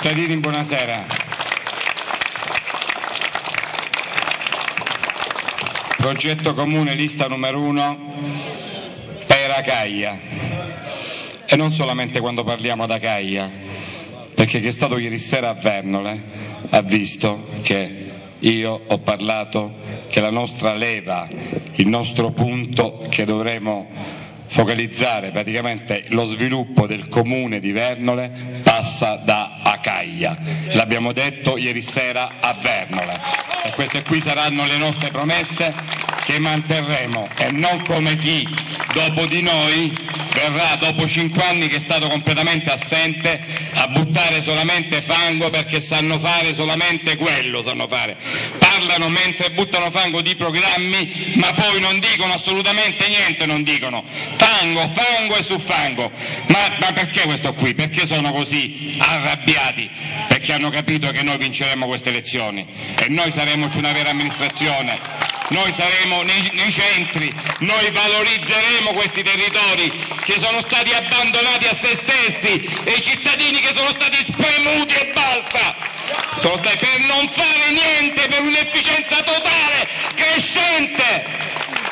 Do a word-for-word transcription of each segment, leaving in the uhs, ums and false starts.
Cittadini, buonasera. Progetto comune lista numero uno per Acaia, e non solamente quando parliamo d'Acaia, perché chi è stato ieri sera a Vernole ha visto che io ho parlato che la nostra leva, il nostro punto che dovremo focalizzare, praticamente lo sviluppo del comune di Vernole passa da Acaia. L'abbiamo detto ieri sera a Vernole e queste qui saranno le nostre promesse che manterremo, e non come chi dopo di noi verrà dopo cinque anni che è stato completamente assente a buttare solamente fango, perché sanno fare solamente quello, sanno fare. Parlano mentre buttano fango di programmi, ma poi non dicono assolutamente niente, non dicono fango, fango e su fango. Ma, ma perché questo qui? Perché sono così arrabbiati? Perché hanno capito che noi vinceremo queste elezioni e noi saremo una vera amministrazione, noi saremo nei, nei centri, noi valorizzeremo questi territori che sono stati abbandonati a se stessi e i cittadini che sono stati spremuti e basta, sono stati per non fare niente, per un'efficienza totale, crescente.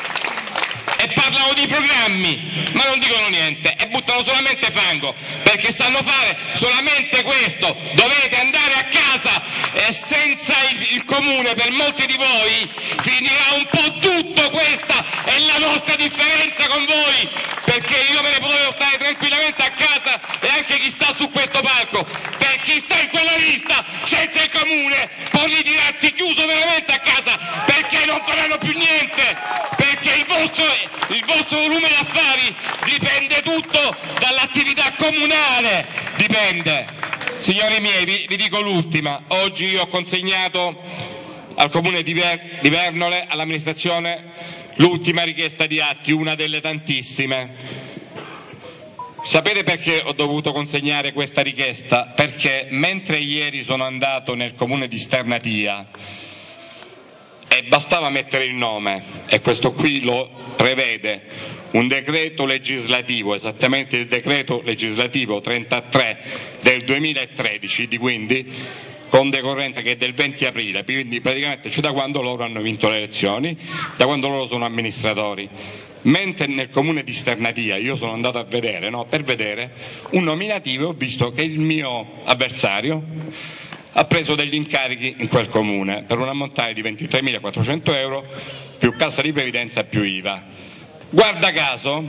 E parlano di programmi, ma non dicono niente e buttano solamente fango, perché sanno fare solamente questo. Dovete andare a casa, e senza il, il comune per molti di voi finirà un po' tutto. Questa è la nostra differenza con voi, perché io me ne potevo stare tranquillamente a casa, e anche chi sta su questo palco, per chi sta in quella lista senza il comune può ritirarsi chiuso veramente a casa, perché non faranno più niente, perché il vostro, il vostro volume di affari dipende tutto dall'attività comunale, dipende. Signori miei, vi, vi dico l'ultima. Oggi io ho consegnato al comune di, Ver, di Vernole, all'amministrazione, l'ultima richiesta di atti, una delle tantissime. Sapete perché ho dovuto consegnare questa richiesta? Perché mentre ieri sono andato nel comune di Sternatia e bastava mettere il nome, e questo qui lo prevede un decreto legislativo, esattamente il decreto legislativo trentatré del duemilatredici, di quindi con decorrenza che è del venti aprile, quindi praticamente cioè da quando loro hanno vinto le elezioni, da quando loro sono amministratori. Mentre nel comune di Sternatia io sono andato a vedere, no, per vedere un nominativo, e ho visto che il mio avversario ha preso degli incarichi in quel comune per un ammontare di ventitremilaquattrocento euro, più cassa di previdenza più I V A. Guarda caso,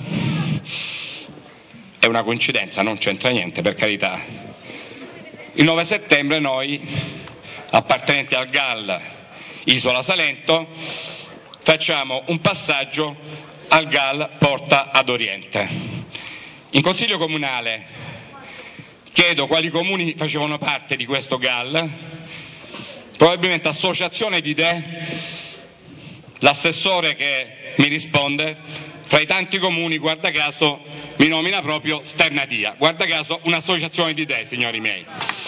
è una coincidenza, non c'entra niente, per carità, il nove settembre noi, appartenenti al G A L Isola Salento, facciamo un passaggio al G A L Porta ad Oriente. In Consiglio Comunale chiedo quali comuni facevano parte di questo G A L, probabilmente associazione di idee, l'assessore che mi risponde, tra i tanti comuni, guarda caso, mi nomina proprio Sternatia, guarda caso un'associazione di idee, signori miei.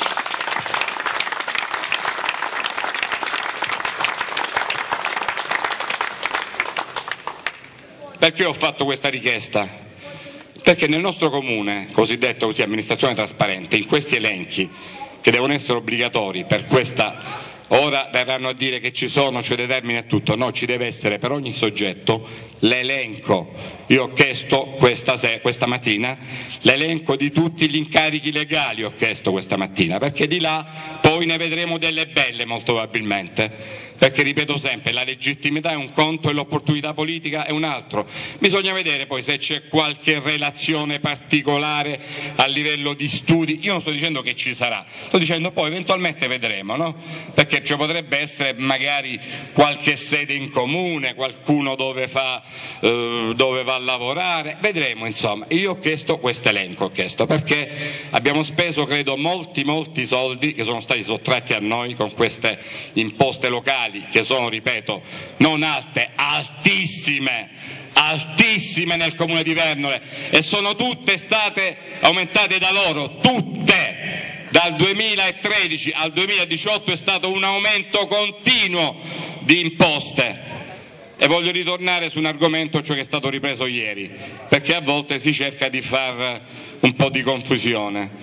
Perché ho fatto questa richiesta? Perché nel nostro comune, cosiddetto così amministrazione trasparente, in questi elenchi che devono essere obbligatori per questa, ora verranno a dire che ci sono, ci determina e tutto, no, ci deve essere per ogni soggetto l'elenco. Io ho chiesto questa, se, questa mattina l'elenco di tutti gli incarichi legali, ho chiesto questa mattina, perché di là poi ne vedremo delle belle molto probabilmente. Perché ripeto sempre, la legittimità è un conto e l'opportunità politica è un altro. Bisogna vedere poi se c'è qualche relazione particolare a livello di studi. Io non sto dicendo che ci sarà, sto dicendo poi eventualmente vedremo, no? Perché ci potrebbe essere magari qualche sede in comune, qualcuno dove, fa, eh, dove va a lavorare, vedremo insomma. Io ho chiesto questo elenco, ho chiesto perché abbiamo speso credo molti molti soldi che sono stati sottratti a noi con queste imposte locali, che sono, ripeto, non alte, altissime, altissime nel comune di Vernole, e sono tutte state aumentate da loro, tutte. Dal duemilatredici al duemiladiciotto è stato un aumento continuo di imposte. E voglio ritornare su un argomento, cioè che è stato ripreso ieri, perché a volte si cerca di far un po' di confusione.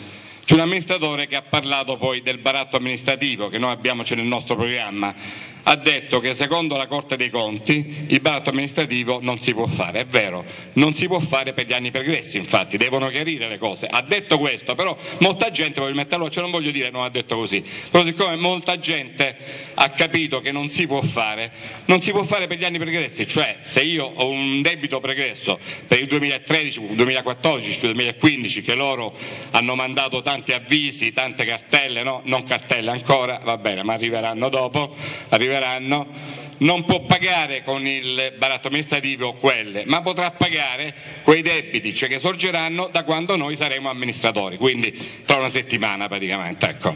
C'è un amministratore che ha parlato poi del baratto amministrativo che noi abbiamo, c'è nel nostro programma, ha detto che secondo la Corte dei Conti il baratto amministrativo non si può fare. È vero, non si può fare per gli anni pregressi, infatti devono chiarire le cose. Ha detto questo, però molta gente probabilmente, allora, cioè non voglio dire non ha detto così, però siccome molta gente ha capito che non si può fare, non si può fare per gli anni pregressi, cioè se io ho un debito pregresso per il duemilatredici, duemilaquattordici, duemilaquindici che loro hanno mandato tanti avvisi, tante cartelle, no? Non cartelle ancora, va bene, ma arriveranno dopo, arriveranno non può pagare con il baratto amministrativo quelle, ma potrà pagare quei debiti, cioè che sorgeranno da quando noi saremo amministratori, quindi tra una settimana praticamente, ecco.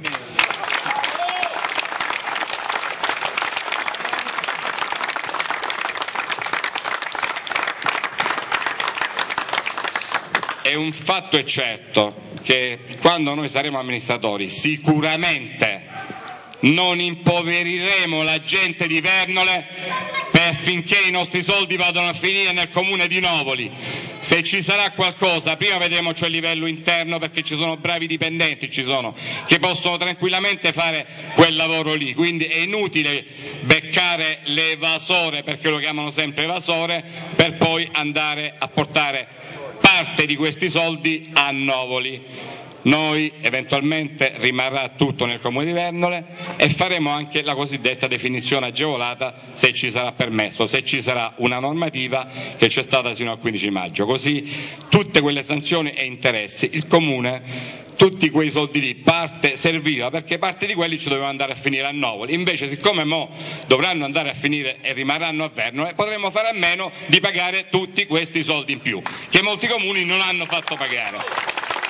E un fatto è certo, che quando noi saremo amministratori sicuramente non impoveriremo la gente di Vernole affinché i nostri soldi vadano a finire nel comune di Novoli. Se ci sarà qualcosa, prima vedremo cioè a livello interno, perché ci sono bravi dipendenti, ci sono, che possono tranquillamente fare quel lavoro lì, quindi è inutile beccare l'evasore, perché lo chiamano sempre evasore, per poi andare a portare parte di questi soldi a Novoli. Noi eventualmente rimarrà tutto nel comune di Vernole e faremo anche la cosiddetta definizione agevolata se ci sarà permesso, se ci sarà una normativa che c'è stata sino al quindici maggio, così tutte quelle sanzioni e interessi il comune, tutti quei soldi lì, parte serviva perché parte di quelli ci dovevano andare a finire a Novoli, invece siccome mo dovranno andare a finire e rimarranno a Vernole potremo fare a meno di pagare tutti questi soldi in più che molti comuni non hanno fatto pagare.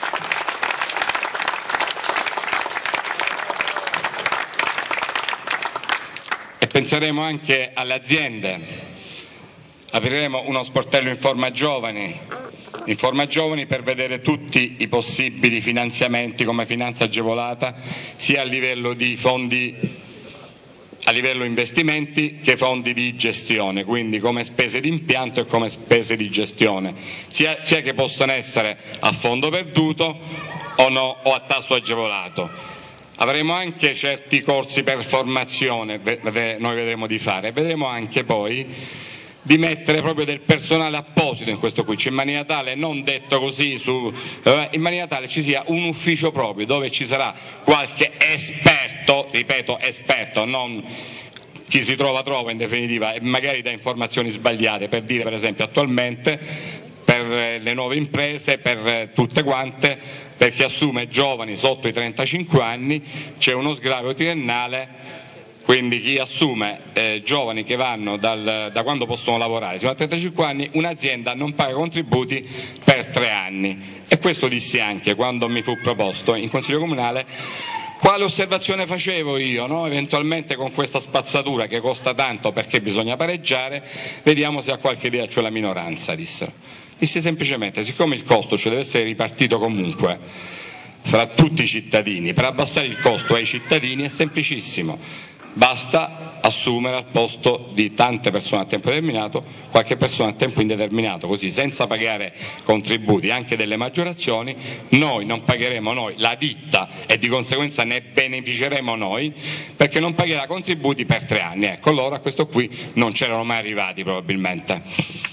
E penseremo anche alle aziende, apriremo uno sportello Informa Giovani, Informa Giovani per vedere tutti i possibili finanziamenti come finanza agevolata sia a livello di fondi, a livello investimenti che fondi di gestione, quindi come spese di impianto e come spese di gestione, sia, sia che possano essere a fondo perduto o, no, o a tasso agevolato. Avremo anche certi corsi per formazione, noi vedremo di fare, vedremo anche poi di mettere proprio del personale apposito in questo qui, cioè in maniera tale, non detto così, su, in maniera tale ci sia un ufficio proprio dove ci sarà qualche esperto, ripeto esperto, non chi si trova trova in definitiva e magari dà informazioni sbagliate, per dire per esempio attualmente per le nuove imprese, per tutte quante, per chi assume giovani sotto i trentacinque anni c'è uno sgravio triennale, quindi chi assume eh, giovani che vanno dal, da quando possono lavorare fino a trentacinque anni, un'azienda non paga contributi per tre anni. E questo dissi anche quando mi fu proposto in Consiglio Comunale. Quale osservazione facevo io? No? Eventualmente con questa spazzatura che costa tanto perché bisogna pareggiare, vediamo se ha qualche idea, cioè la minoranza, dissero. Dissi semplicemente, siccome il costo cioè deve essere ripartito comunque fra tutti i cittadini, per abbassare il costo ai cittadini è semplicissimo, basta assumere al posto di tante persone a tempo determinato qualche persona a tempo indeterminato, così senza pagare contributi anche delle maggiorazioni, noi non pagheremo noi, la ditta, e di conseguenza ne beneficeremo noi perché non pagherà contributi per tre anni. Ecco, loro a questo qui non c'erano mai arrivati probabilmente.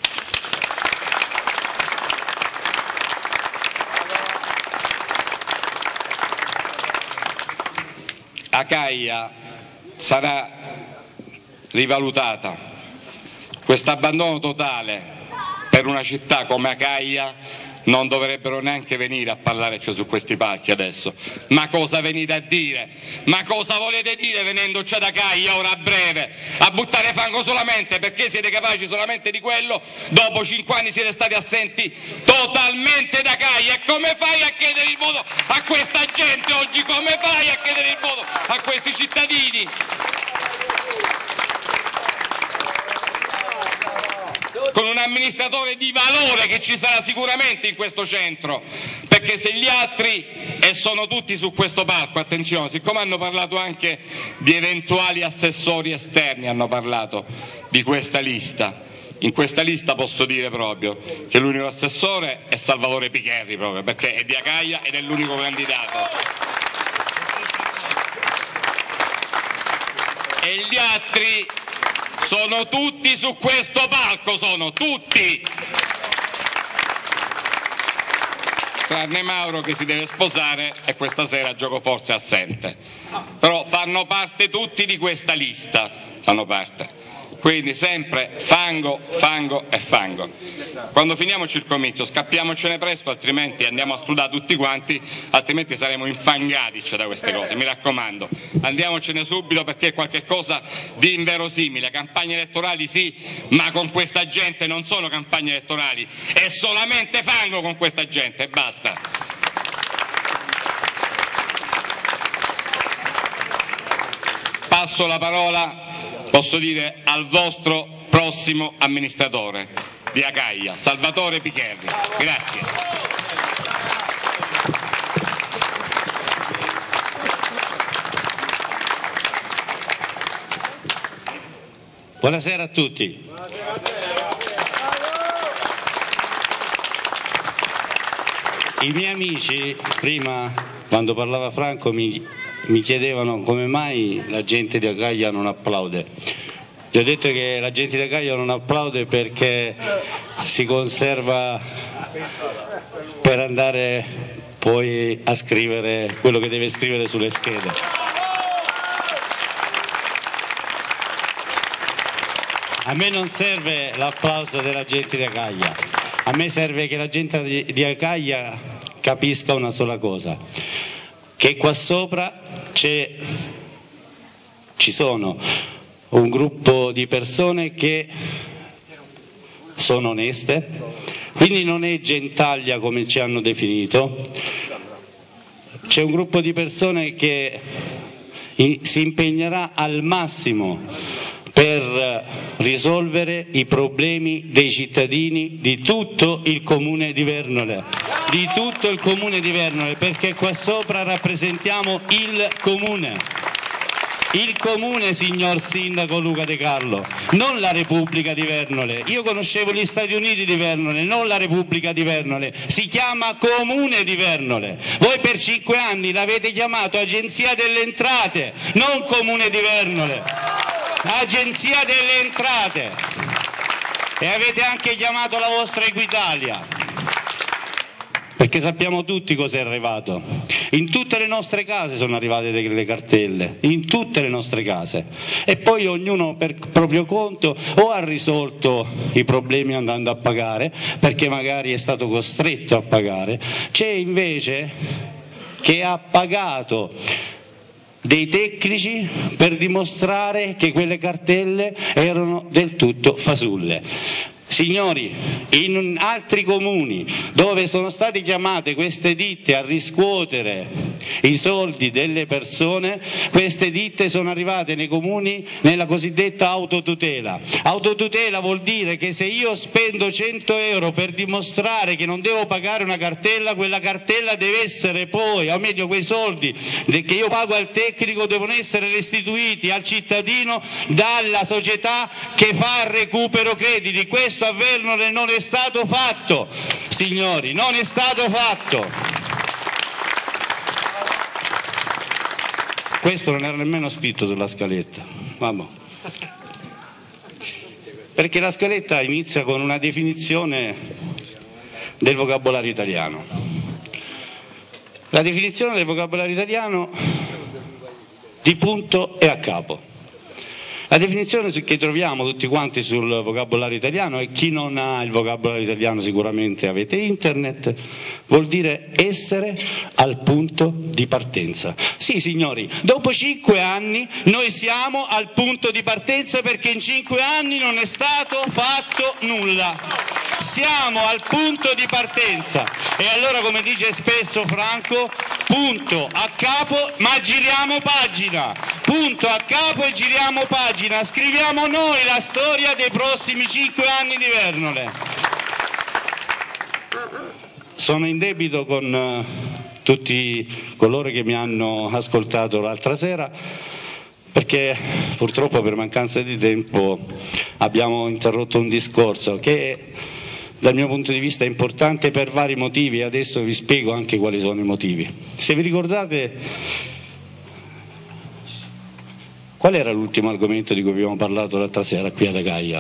Acaia sarà rivalutata, questo abbandono totale per una città come Acaia non dovrebbero neanche venire a parlare cioè, su questi palchi adesso. Ma cosa venite a dire? Ma cosa volete dire venendoci ad Acaia ora a breve? A buttare fango solamente perché siete capaci solamente di quello? Dopo cinque anni siete stati assenti totalmente da Acaia. E come fai a chiedere il voto a questa gente oggi? Come fai a chiedere il voto a questi cittadini? Con un amministratore di valore che ci sarà sicuramente in questo centro, perché se gli altri, e sono tutti su questo palco, attenzione, siccome hanno parlato anche di eventuali assessori esterni, hanno parlato di questa lista, in questa lista posso dire proprio che l'unico assessore è Salvatore Picherri, proprio perché è di Acaia ed è l'unico candidato. E gli altri sono tutti su questo palco, sono tutti, tranne Mauro che si deve sposare e questa sera gioco forse assente, però fanno parte tutti di questa lista, fanno parte. Quindi sempre fango, fango e fango. Quando finiamoci il comizio scappiamocene presto, altrimenti andiamo a studiare tutti quanti, altrimenti saremo infangati cioè, da queste cose, mi raccomando. Andiamocene subito perché è qualche cosa di inverosimile. Campagne elettorali sì, ma con questa gente non sono campagne elettorali, è solamente fango con questa gente e basta. Passo la parola, posso dire, al vostro prossimo amministratore di Acaia, Salvatore Picherri. Grazie. Buonasera a tutti. I miei amici, prima quando parlava Franco, mi mi chiedevano come mai la gente di Acaia non applaude. Gli ho detto che la gente di Acaia non applaude perché si conserva per andare poi a scrivere quello che deve scrivere sulle schede. A me non serve l'applauso della gente di Acaia, a me serve che la gente di, di Acaia capisca una sola cosa, che qua sopra c'è, ci sono un gruppo di persone che sono oneste, quindi non è gentaglia come ci hanno definito, c'è un gruppo di persone che si impegnerà al massimo per risolvere i problemi dei cittadini di tutto il comune di Vernole, di tutto il comune di Vernole, perché qua sopra rappresentiamo il comune, il comune, signor Sindaco Luca De Carlo, non la Repubblica di Vernole. Io conoscevo gli Stati Uniti di Vernole, non la Repubblica di Vernole, si chiama Comune di Vernole. Voi per cinque anni l'avete chiamato Agenzia delle Entrate, non Comune di Vernole, Agenzia delle Entrate, e avete anche chiamato la vostra Equitalia, perché sappiamo tutti cosa è arrivato. In tutte le nostre case sono arrivate delle cartelle, in tutte le nostre case, e poi ognuno per proprio conto o ha risolto i problemi andando a pagare perché magari è stato costretto a pagare, c'è invece che ha pagato dei tecnici per dimostrare che quelle cartelle erano del tutto fasulle. Signori, in altri comuni dove sono state chiamate queste ditte a riscuotere i soldi delle persone, queste ditte sono arrivate nei comuni nella cosiddetta autotutela. Autotutela vuol dire che se io spendo cento euro per dimostrare che non devo pagare una cartella, quella cartella deve essere poi, o meglio quei soldi che io pago al tecnico devono essere restituiti al cittadino dalla società che fa il recupero crediti. Questo a Vernole non è stato fatto, signori, non è stato fatto. Questo non era nemmeno scritto sulla scaletta, vabbè. Perché la scaletta inizia con una definizione del vocabolario italiano. La definizione del vocabolario italiano di punto e a capo. La definizione che troviamo tutti quanti sul vocabolario italiano, e chi non ha il vocabolario italiano sicuramente avete internet, vuol dire essere al punto di partenza. Sì signori, dopo cinque anni noi siamo al punto di partenza perché in cinque anni non è stato fatto nulla. Siamo al punto di partenza e allora, come dice spesso Franco, punto a capo ma giriamo pagina, punto a capo e giriamo pagina, scriviamo noi la storia dei prossimi cinque anni di Vernole. Sono in debito con tutti coloro che mi hanno ascoltato l'altra sera perché purtroppo per mancanza di tempo abbiamo interrotto un discorso che dal mio punto di vista è importante per vari motivi, e adesso vi spiego anche quali sono i motivi. Se vi ricordate, qual era l'ultimo argomento di cui abbiamo parlato l'altra sera qui ad Acaia?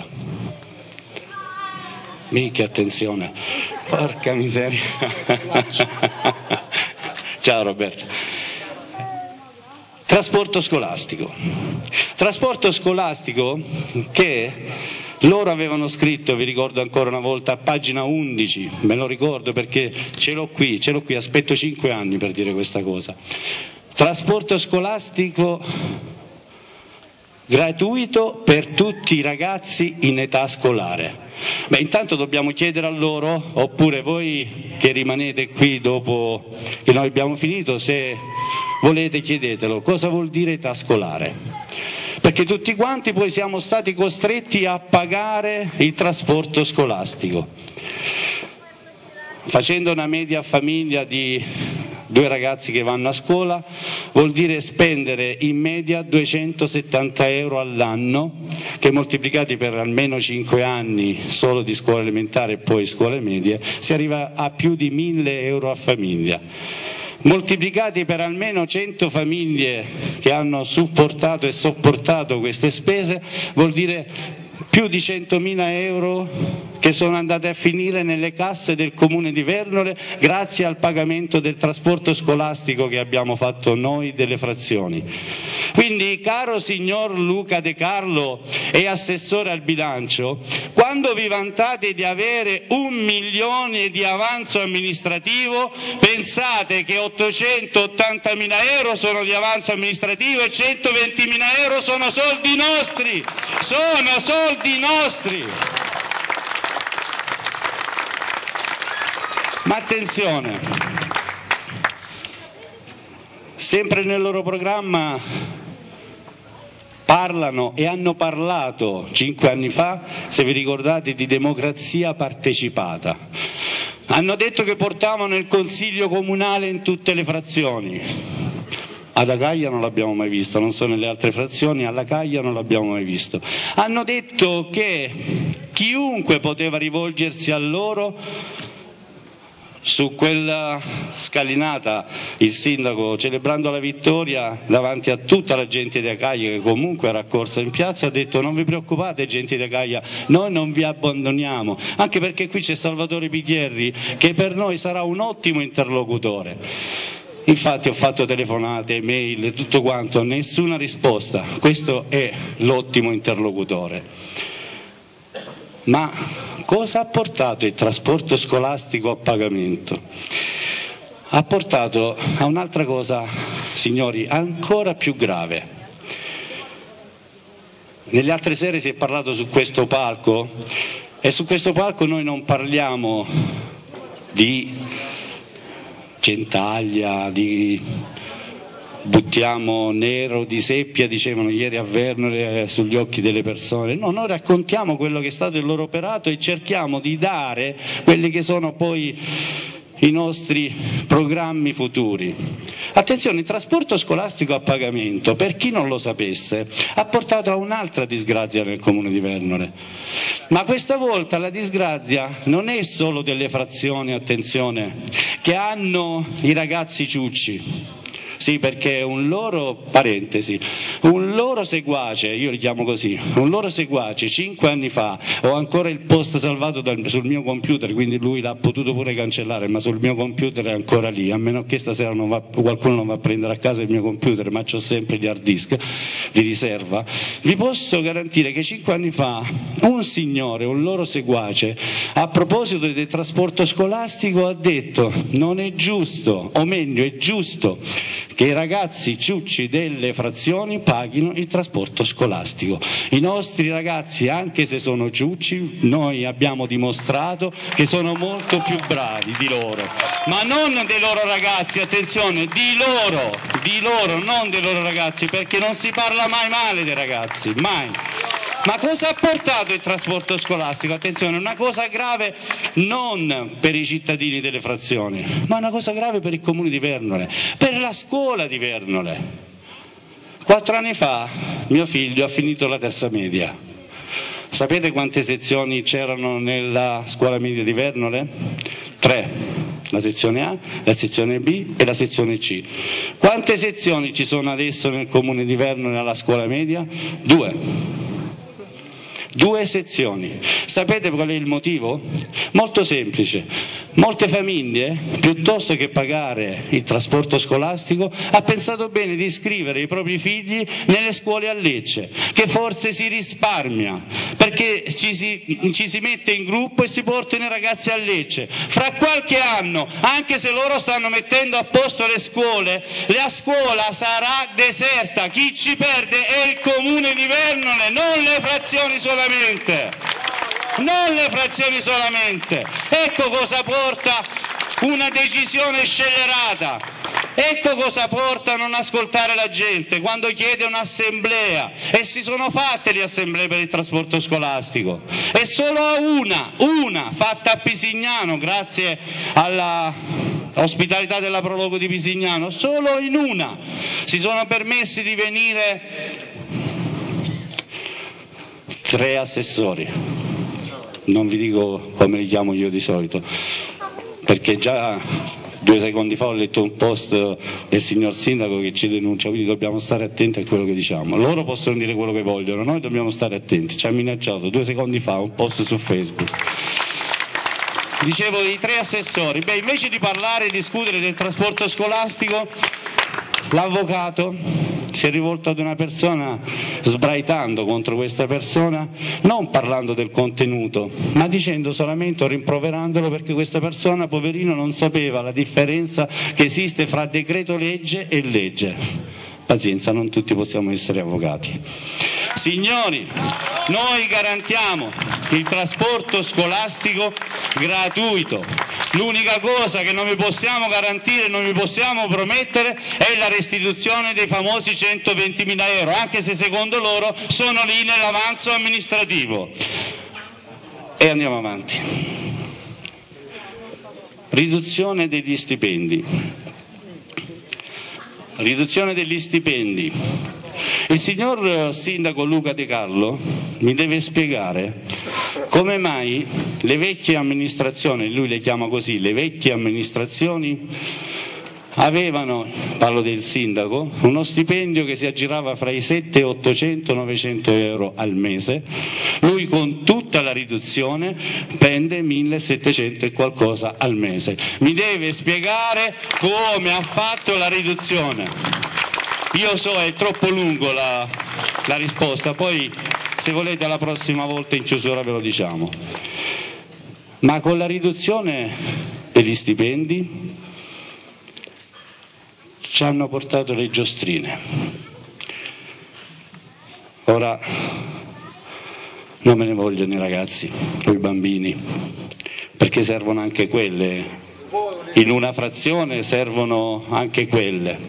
Mica attenzione, porca miseria. Ciao Roberto. Trasporto scolastico. Trasporto scolastico che loro avevano scritto, vi ricordo ancora una volta, a pagina undici, me lo ricordo perché ce l'ho qui, ce l'ho qui, aspetto cinque anni per dire questa cosa. Trasporto scolastico gratuito per tutti i ragazzi in età scolare. Beh, intanto dobbiamo chiedere a loro, oppure voi che rimanete qui dopo che noi abbiamo finito, se volete chiedetelo, cosa vuol dire età scolare? Perché tutti quanti poi siamo stati costretti a pagare il trasporto scolastico. Facendo una media famiglia di due ragazzi che vanno a scuola vuol dire spendere in media duecentosettanta euro all'anno, che moltiplicati per almeno cinque anni solo di scuola elementare e poi scuole medie si arriva a più di mille euro a famiglia. Moltiplicati per almeno cento famiglie che hanno supportato e sopportato queste spese vuol dire più di centomila euro che sono andate a finire nelle casse del Comune di Vernole grazie al pagamento del trasporto scolastico che abbiamo fatto noi delle frazioni. Quindi, caro signor Luca De Carlo e assessore al bilancio, quando vi vantate di avere un milione di avanzo amministrativo, pensate che ottocentottantamila euro sono di avanzo amministrativo e centoventimila euro sono soldi nostri, sono soldi nostri. Ma attenzione, sempre nel loro programma parlano e hanno parlato cinque anni fa, se vi ricordate, di democrazia partecipata. Hanno detto che portavano il consiglio comunale in tutte le frazioni. Ad Acaia non l'abbiamo mai visto, non so nelle altre frazioni, alla Acaia non l'abbiamo mai visto. Hanno detto che chiunque poteva rivolgersi a loro. Su quella scalinata il sindaco, celebrando la vittoria davanti a tutta la gente di Acaia che comunque era accorsa in piazza, ha detto: non vi preoccupate gente di Acaia, noi non vi abbandoniamo, anche perché qui c'è Salvatore Pichierri che per noi sarà un ottimo interlocutore. Infatti ho fatto telefonate, mail, tutto quanto, nessuna risposta. Questo è l'ottimo interlocutore. Ma cosa ha portato il trasporto scolastico a pagamento? Ha portato a un'altra cosa, signori, ancora più grave. Nelle altre sere si è parlato su questo palco e su questo palco noi non parliamo di Gentaglia, di buttiamo nero di seppia, dicevano ieri a Vernole, sugli occhi delle persone. No, noi raccontiamo quello che è stato il loro operato e cerchiamo di dare quelli che sono poi i nostri programmi futuri. Attenzione, il trasporto scolastico a pagamento, per chi non lo sapesse, ha portato a un'altra disgrazia nel Comune di Vernole. Ma questa volta la disgrazia non è solo delle frazioni, attenzione, che hanno i ragazzi ciucci. Sì, perché un loro, parentesi, un loro seguace, io li chiamo così, un loro seguace cinque anni fa, ho ancora il post salvato dal, sul mio computer, quindi lui l'ha potuto pure cancellare, ma sul mio computer è ancora lì, a meno che stasera non va, qualcuno non va a prendere a casa il mio computer, ma c'ho sempre gli hard disk di riserva. Vi posso garantire che cinque anni fa un signore, un loro seguace, a proposito del trasporto scolastico ha detto: non è giusto, o meglio è giusto che i ragazzi ciucci delle frazioni paghino il trasporto scolastico. I nostri ragazzi, anche se sono ciucci, noi abbiamo dimostrato che sono molto più bravi di loro, ma non dei loro ragazzi, attenzione, di loro, di loro, non dei loro ragazzi, perché non si parla mai male dei ragazzi, mai. Ma cosa ha portato il trasporto scolastico? Attenzione, una cosa grave non per i cittadini delle frazioni, ma una cosa grave per il Comune di Vernole, per la scuola di Vernole. Quattro anni fa mio figlio ha finito la terza media. Sapete quante sezioni c'erano nella scuola media di Vernole? Tre, la sezione A, la sezione B e la sezione C. Quante sezioni ci sono adesso nel comune di Vernole alla scuola media? Due. Due sezioni. Sapete qual è il motivo? Molto semplice. Molte famiglie, piuttosto che pagare il trasporto scolastico, ha pensato bene di iscrivere i propri figli nelle scuole a Lecce, che forse si risparmia, perché ci si, ci si mette in gruppo e si portano i ragazzi a Lecce. Fra qualche anno, anche se loro stanno mettendo a posto le scuole, la scuola sarà deserta. Chi ci perde è il comune di Vernole, non le frazioni solamente. Non le frazioni solamente. Ecco cosa porta una decisione scellerata, ecco cosa porta a non ascoltare la gente quando chiede un'assemblea, e si sono fatte le assemblee per il trasporto scolastico, e solo una, una fatta a Pisignano grazie alla ospitalità della Prologo di Pisignano, solo in una si sono permessi di venire tre assessori. Non vi dico come li chiamo io di solito, perché già due secondi fa ho letto un post del signor sindaco che ci denuncia, quindi dobbiamo stare attenti a quello che diciamo. Loro possono dire quello che vogliono, noi dobbiamo stare attenti. Ci ha minacciato due secondi fa un post su Facebook. Dicevo i tre assessori. Beh, invece di parlare e discutere del trasporto scolastico, l'avvocato si è rivolto ad una persona sbraitando contro questa persona, non parlando del contenuto, ma dicendo solamente o rimproverandolo perché questa persona, poverino, non sapeva la differenza che esiste fra decreto legge e legge. Pazienza, non tutti possiamo essere avvocati. Signori, noi garantiamo il trasporto scolastico gratuito. L'unica cosa che non vi possiamo garantire, non vi possiamo promettere è la restituzione dei famosi centoventimila euro, anche se secondo loro sono lì nell'avanzo amministrativo. E andiamo avanti. Riduzione degli stipendi. Riduzione degli stipendi. Il signor sindaco Luca De Carlo mi deve spiegare come mai le vecchie amministrazioni, lui le chiama così, le vecchie amministrazioni avevano, parlo del sindaco, uno stipendio che si aggirava fra i settecento, ottocento, novecento euro al mese, lui con tutta la riduzione prende millesettecento e qualcosa al mese. Mi deve spiegare come ha fatto la riduzione. Io so, è troppo lungo la, la risposta, poi se volete la prossima volta in chiusura ve lo diciamo. Ma con la riduzione degli stipendi ci hanno portato le giostrine. Ora non me ne vogliono i ragazzi o i bambini, perché servono anche quelle, in una frazione servono anche quelle.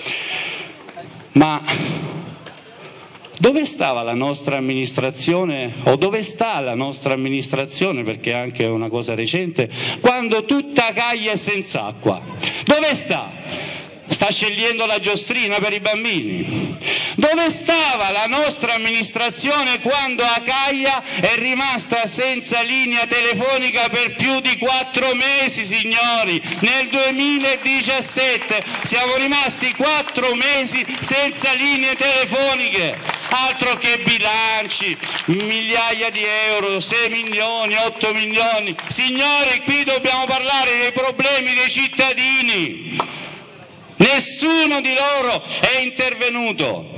Ma dove stava la nostra amministrazione, o dove sta la nostra amministrazione, perché è anche una cosa recente, quando tutta Caglia è senza acqua? Dove sta? Sta scegliendo la giostrina per i bambini. Dove stava la nostra amministrazione quando Acaia è rimasta senza linea telefonica per più di quattro mesi, signori? Nel duemiladiciassette siamo rimasti quattro mesi senza linee telefoniche. Altro che bilanci, migliaia di euro, sei milioni, otto milioni. Signori, qui dobbiamo parlare dei problemi dei cittadini. Nessuno di loro è intervenuto.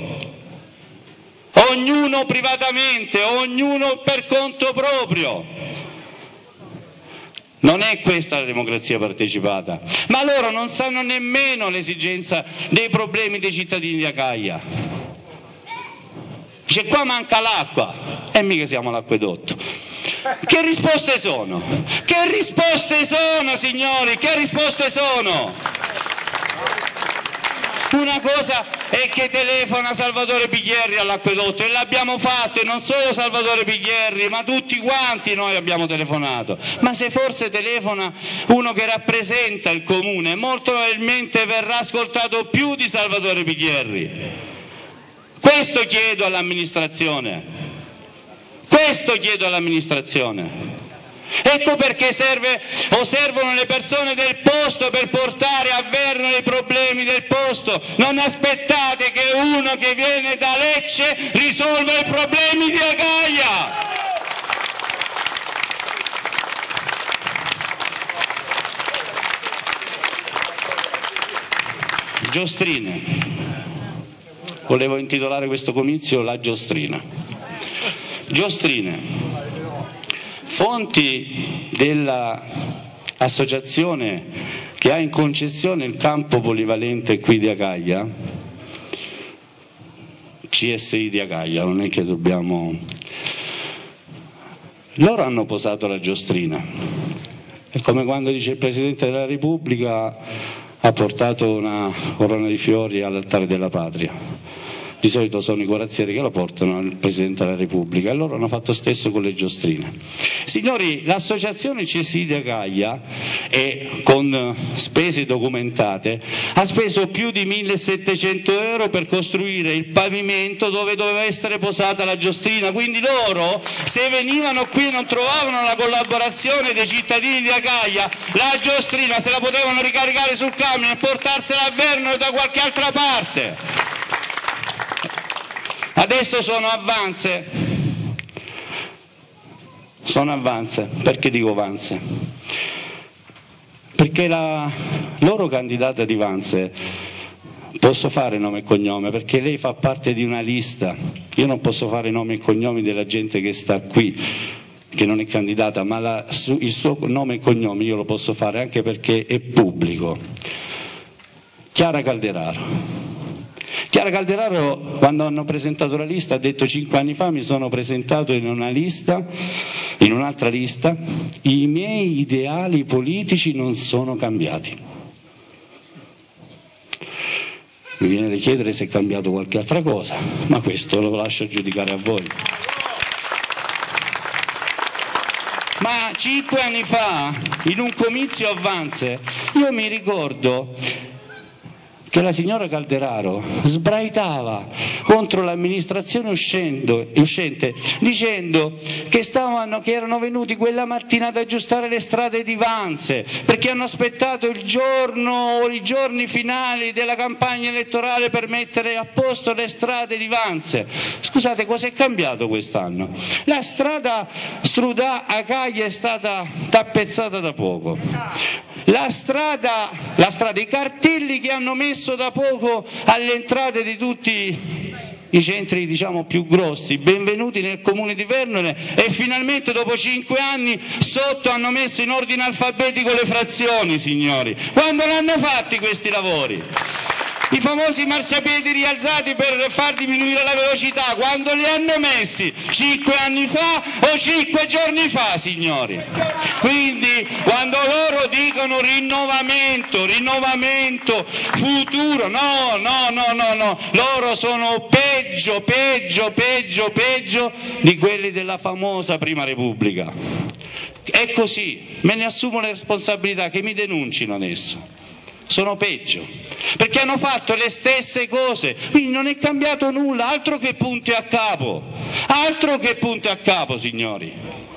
Ognuno privatamente, ognuno per conto proprio. Non è questa la democrazia partecipata, ma loro non sanno nemmeno l'esigenza dei problemi dei cittadini di Acaia. Dice qua manca l'acqua, e mica siamo l'acquedotto. Che risposte sono? Che risposte sono, signori? Che risposte sono? Una cosa è che telefona Salvatore Pichierri all'acquedotto, e l'abbiamo fatto, e non solo Salvatore Pichierri, ma tutti quanti noi abbiamo telefonato. Ma se forse telefona uno che rappresenta il comune, molto probabilmente verrà ascoltato più di Salvatore Pichierri. Questo chiedo all'amministrazione, questo chiedo all'amministrazione. Ecco perché serve o servono le persone del posto per portare a Verno i problemi del posto. Non aspettate che uno che viene da Lecce risolva i problemi di Acaia. Giostrine. Volevo intitolare questo comizio La Giostrina. Giostrine. Fonti dell'associazione che ha in concessione il campo polivalente qui di Acaia, C S I di Acaia, non è che dobbiamo... Loro hanno posato la giostrina. È come quando dice il Presidente della Repubblica ha portato una corona di fiori all'altare della patria. Di solito sono i corazzieri che lo portano al Presidente della Repubblica e loro hanno fatto stesso con le giostrine. Signori, l'associazione C S I di Acaia, e con spese documentate, ha speso più di millesettecento euro per costruire il pavimento dove doveva essere posata la giostrina, quindi loro, se venivano qui e non trovavano la collaborazione dei cittadini di Acaia, la giostrina se la potevano ricaricare sul camion e portarsela a Verno o da qualche altra parte. Adesso sono avvanze, sono avvanze, perché dico Vanze? Perché la loro candidata di Vanze, posso fare nome e cognome, perché lei fa parte di una lista, io non posso fare nomi e cognomi della gente che sta qui, che non è candidata, ma la, il suo nome e cognome io lo posso fare anche perché è pubblico. Chiara Calderaro. Chiara Calderaro, quando hanno presentato la lista, ha detto cinque anni fa mi sono presentato in una lista, in un'altra lista, i miei ideali politici non sono cambiati. Mi viene da chiedere se è cambiato qualche altra cosa, ma questo lo lascio giudicare a voi. Ma cinque anni fa, in un comizio a Vanze, io mi ricordo che la signora Calderaro sbraitava contro l'amministrazione uscente dicendo che, stavano, che erano venuti quella mattina ad aggiustare le strade di Vanze perché hanno aspettato il giorno o i giorni finali della campagna elettorale per mettere a posto le strade di Vanze. Scusate, cosa è cambiato quest'anno? La strada Strudà-Acaia è stata tappezzata da poco. La strada, la strada, i cartelli che hanno messo da poco alle entrate di tutti i centri, diciamo, più grossi, benvenuti nel comune di Vernole, e finalmente dopo cinque anni sotto hanno messo in ordine alfabetico le frazioni, signori. Quando l'hanno fatti questi lavori? I famosi marciapiedi rialzati per far diminuire la velocità, quando li hanno messi? Cinque anni fa o cinque giorni fa, signori? Quindi quando loro dicono rinnovamento, rinnovamento, futuro, no, no, no, no, no, loro sono peggio, peggio, peggio, peggio di quelli della famosa Prima Repubblica. È così, me ne assumo le responsabilità, che mi denuncino adesso. Sono peggio, perché hanno fatto le stesse cose, quindi non è cambiato nulla, altro che punti a capo, altro che punti a capo, signori.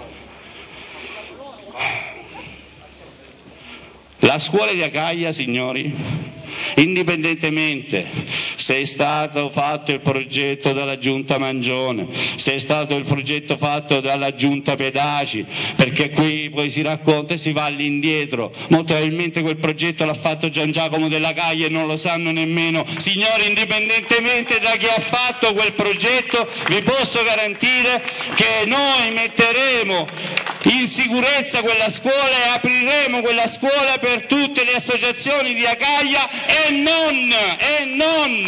La scuola di Acaia, signori, indipendentemente se è stato fatto il progetto dalla giunta Mangione, se è stato il progetto fatto dalla giunta Pedaci, perché qui poi si racconta e si va all'indietro, molto probabilmente quel progetto l'ha fatto Gian Giacomo della Caia e non lo sanno nemmeno. Signori, indipendentemente da chi ha fatto quel progetto, vi posso garantire che noi metteremo in sicurezza quella scuola e apriremo quella scuola per tutte le associazioni di Acaia e non, e non.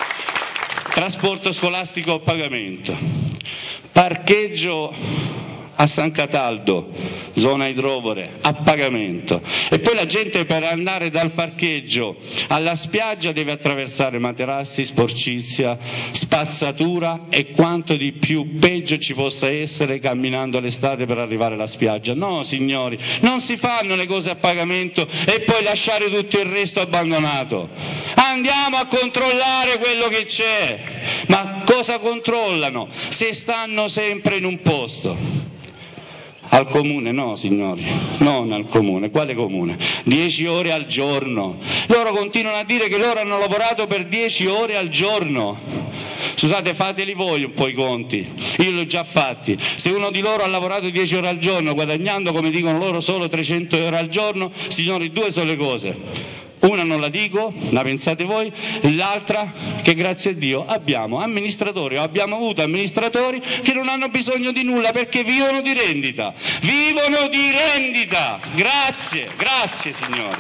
Trasporto scolastico a pagamento, parcheggio a San Cataldo, zona idrovore, a pagamento, e poi la gente per andare dal parcheggio alla spiaggia deve attraversare materassi, sporcizia, spazzatura e quanto di più peggio ci possa essere camminando l'estate per arrivare alla spiaggia. No signori, non si fanno le cose a pagamento e poi lasciare tutto il resto abbandonato. Andiamo a controllare quello che c'è. Ma cosa controllano se stanno sempre in un posto? Al comune no signori, non al comune. Quale comune? dieci ore al giorno. Loro continuano a dire che loro hanno lavorato per dieci ore al giorno. Scusate, fateli voi un po' i conti, io li ho già fatti. Se uno di loro ha lavorato dieci ore al giorno guadagnando, come dicono loro, solo trecento euro al giorno, signori, due sono le cose. Una non la dico, la pensate voi, l'altra che grazie a Dio abbiamo amministratori, o abbiamo avuto amministratori che non hanno bisogno di nulla perché vivono di rendita, vivono di rendita, grazie, grazie signori.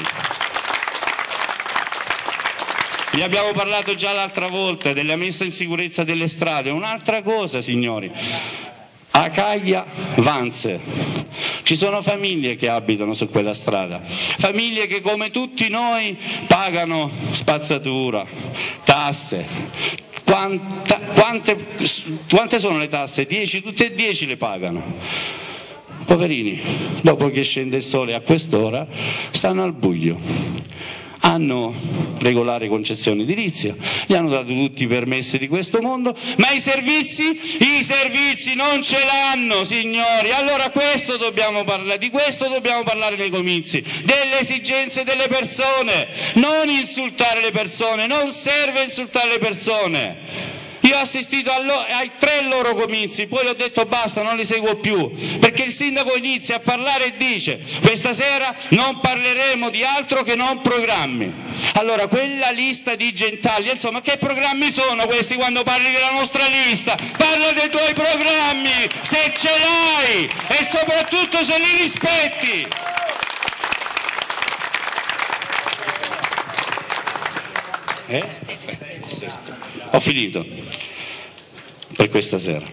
Vi abbiamo parlato già l'altra volta della messa in sicurezza delle strade, un'altra cosa signori, Acaglia Vanze. Ci sono famiglie che abitano su quella strada, famiglie che come tutti noi pagano spazzatura, tasse. Quanta, quante, quante sono le tasse? dieci, tutte e dieci le pagano. Poverini, dopo che scende il sole a quest'ora, stanno al buio. Hanno regolare concessione edilizia, gli hanno dato tutti i permessi di questo mondo, ma i servizi, i servizi non ce l'hanno signori. Allora questo dobbiamo parlare, di questo dobbiamo parlare nei comizi, delle esigenze delle persone, non insultare le persone, non serve insultare le persone. Io ho assistito ai tre loro comizi, poi ho detto basta, non li seguo più, perché il sindaco inizia a parlare e dice questa sera non parleremo di altro che non programmi. Allora quella lista di Gentaglia, insomma, che programmi sono questi quando parli della nostra lista? Parla dei tuoi programmi, se ce l'hai e soprattutto se li rispetti. Eh? Ho finito per questa sera.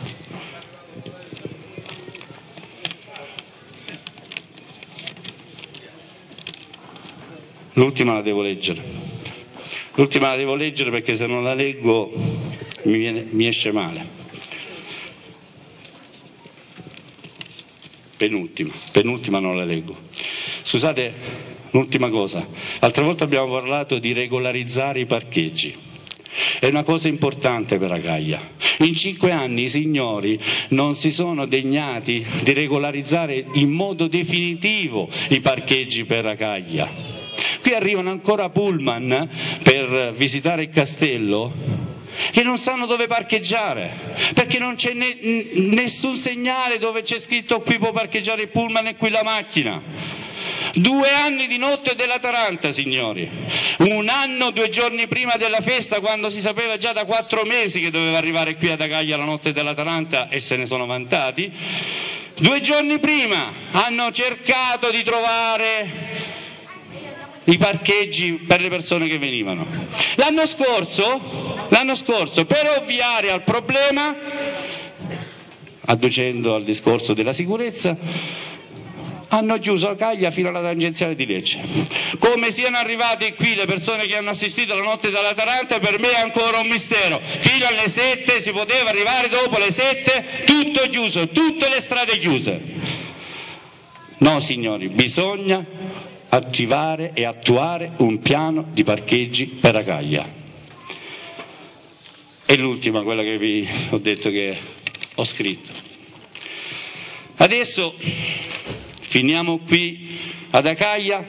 L'ultima la devo leggere. L'ultima la devo leggere perché se non la leggo mi, viene, mi esce male. Penultima, penultima non la leggo. Scusate, l'ultima cosa. L'altra volta abbiamo parlato di regolarizzare i parcheggi. È una cosa importante per Acaglia. In cinque anni i signori non si sono degnati di regolarizzare in modo definitivo i parcheggi per Acaglia. Qui arrivano ancora pullman per visitare il castello che non sanno dove parcheggiare, perché non c'è ne, nessun segnale dove c'è scritto qui può parcheggiare il pullman e qui la macchina. Due anni di notte della Taranta, signori. Un anno, due giorni prima della festa, quando si sapeva già da quattro mesi che doveva arrivare qui ad Acaglia la notte della Taranta e se ne sono vantati. Due giorni prima hanno cercato di trovare i parcheggi per le persone che venivano. L'anno scorso, l'anno scorso, per ovviare al problema, adducendo al discorso della sicurezza, hanno chiuso Acaglia fino alla tangenziale di Lecce. Come siano arrivate qui le persone che hanno assistito alla notte della Taranta per me è ancora un mistero. Fino alle sette si poteva arrivare, dopo le sette tutto chiuso, tutte le strade chiuse. No signori, bisogna attivare e attuare un piano di parcheggi per Acaglia. E l'ultima, quella che vi ho detto che ho scritto. Adesso finiamo qui ad Acaglia,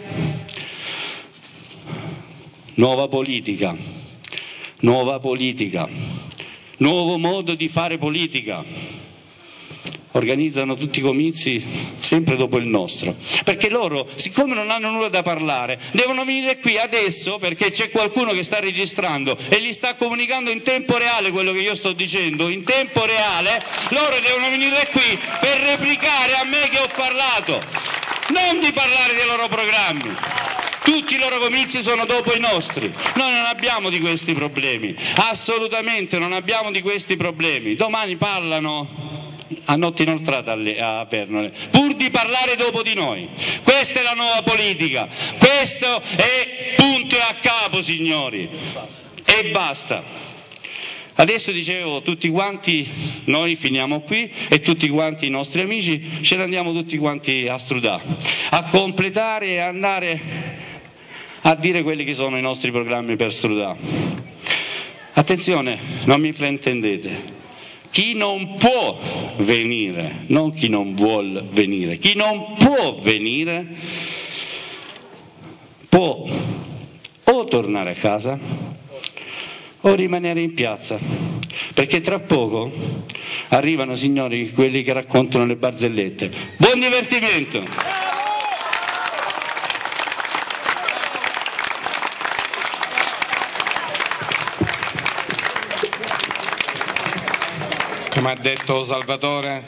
nuova politica, nuova politica, nuovo modo di fare politica. Organizzano tutti i comizi sempre dopo il nostro, perché loro, siccome non hanno nulla da parlare, devono venire qui adesso perché c'è qualcuno che sta registrando e gli sta comunicando in tempo reale quello che io sto dicendo, in tempo reale. Loro devono venire qui per replicare a me che ho parlato, non di parlare dei loro programmi. Tutti i loro comizi sono dopo i nostri. Noi non abbiamo di questi problemi, assolutamente non abbiamo di questi problemi. Domani parlano a notte inoltrata a Vernole, pur di parlare dopo di noi. Questa è la nuova politica, questo è punto e a capo, signori, e basta. Adesso dicevo, tutti quanti noi finiamo qui e tutti quanti i nostri amici ce ne andiamo tutti quanti a Strudà, a completare e andare a dire quelli che sono i nostri programmi per Strudà. Attenzione, non mi fraintendete. Chi non può venire, non chi non vuol venire, chi non può venire può o tornare a casa o rimanere in piazza, perché tra poco arrivano, signori, quelli che raccontano le barzellette. Buon divertimento! Come ha detto Salvatore,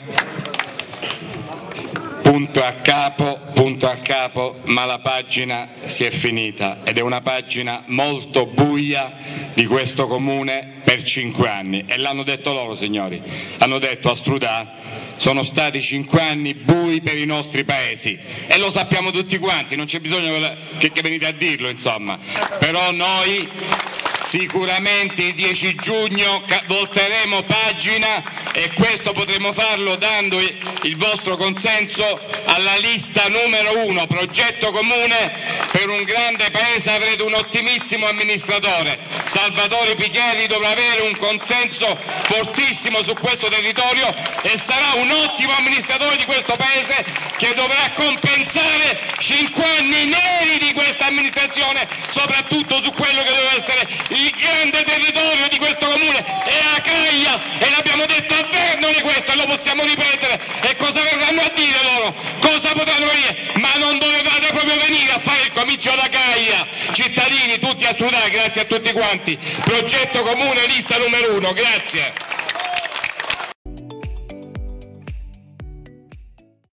punto a capo, punto a capo, ma la pagina si è finita ed è una pagina molto buia di questo comune per cinque anni e l'hanno detto loro, signori, hanno detto a Strudà, sono stati cinque anni bui per i nostri paesi e lo sappiamo tutti quanti, non c'è bisogno che, che venite a dirlo, insomma, però noi sicuramente il dieci giugno volteremo pagina e questo potremo farlo dando il vostro consenso alla lista numero uno, progetto comune per un grande paese. Avrete un ottimissimo amministratore, Salvatore Picheri dovrà avere un consenso fortissimo su questo territorio e sarà un ottimo amministratore di questo paese che dovrà compensare cinque anni neri di questa amministrazione, soprattutto su quello che deve essere il grande territorio di questo comune e Acaia, e l'abbiamo detto a Vernole questo e lo possiamo ripetere. E cosa verranno a dire loro? Cosa potranno dire? Ma non dovevate proprio venire a fare il comizio ad Acaia, cittadini tutti a Strudà. Grazie a tutti quanti, progetto comune lista numero uno, grazie.